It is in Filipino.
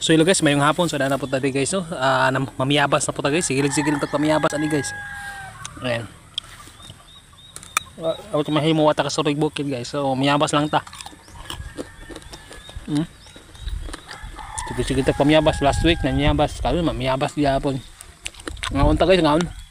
So hello guys, mayong hapon. So na po tayo guys, no? Mamiyabas na po tayo guys. Sigil-sigil tag mamiyabas ani guys. Ayan. Ako mahimo wata ka surig bukid guys. So mamiyabas lang ta. Sigil-sigil tag mamiyabas last week na mamiyabas. Karon mamiyabas gyapon. Ngaon ta guys, ngaon.